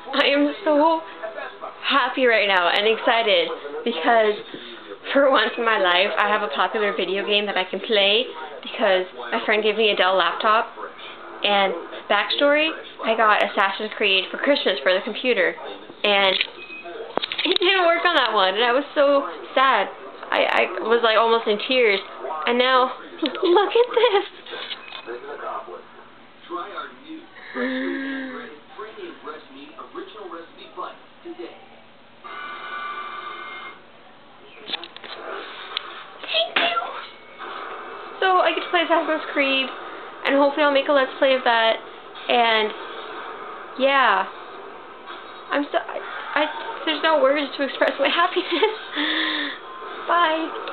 I am so happy right now and excited because for once in my life I have a popular video game that I can play because my friend gave me a Dell laptop. And backstory, I got Assassin's Creed for Christmas for the computer and it didn't work on that one and I was so sad. I was like almost in tears, and now look at this. Try our new premium breast meat original recipe bites today. Thank you. So I get to play Assassin's Creed, and hopefully I'll make a let's play of that. And yeah, there's no words to express my happiness. Bye.